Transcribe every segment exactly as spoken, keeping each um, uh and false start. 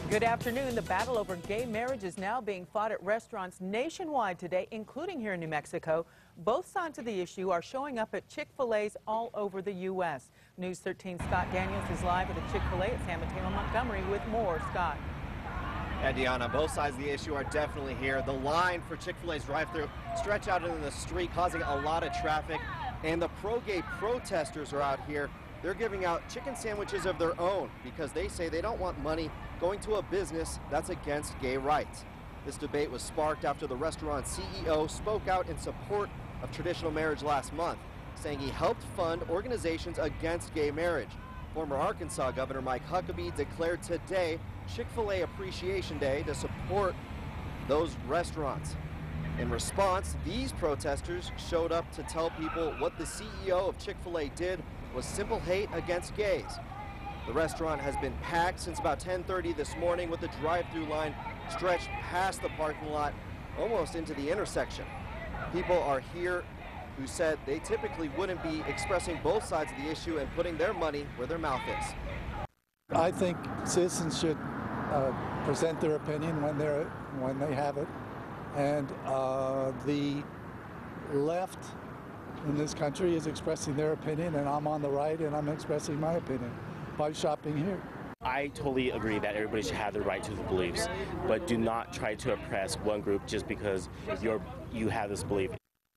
Good afternoon. The battle over gay marriage is now being fought at restaurants nationwide today, including here in New Mexico. Both sides of the issue are showing up at Chick-fil-A's all over the U S News thirteen's Scott Daniels is live at the Chick-fil-A at San Mateo and Montgomery with more. Scott. And Deanna, both sides of the issue are definitely here. The line for Chick-fil-A's drive-thru stretch out into the street, causing a lot of traffic. And the pro-gay protesters are out here. They're giving out chicken sandwiches of their own because they say they don't want money going to a business that's against gay rights. This debate was sparked after the restaurant C E O spoke out in support of traditional marriage last month, saying he helped fund organizations against gay marriage. Former Arkansas Governor Mike Huckabee declared today Chick-fil-A Appreciation Day to support those restaurants. In response, these protesters showed up to tell people what the C E O of Chick-fil-A did was simple hate against gays. The restaurant has been packed since about ten thirty this morning, with the drive-through line stretched past the parking lot almost into the intersection. People are here who said they typically wouldn't be expressing both sides of the issue and putting their money where their mouth is. I think citizens should uh, present their opinion when they're when they have it, and uh, the left in this country is expressing their opinion, and I'm on the right and I'm expressing my opinion by shopping here. I totally agree that everybody should have the right to the beliefs, but do not try to oppress one group just because you're you have this belief.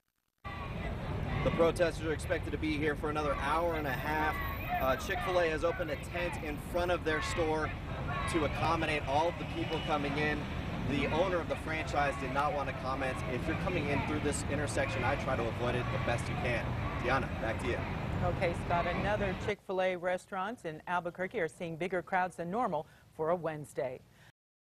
The protesters are expected to be here for another hour and a half. Uh, Chick-fil-A has opened a tent in front of their store to accommodate all of the people coming in. The owner of the franchise did not want to comment. If you're coming in through this intersection, I try to avoid it the best you can. Deanna, back to you. Okay, Scott, another Chick-fil-A restaurants in Albuquerque are seeing bigger crowds than normal for a Wednesday.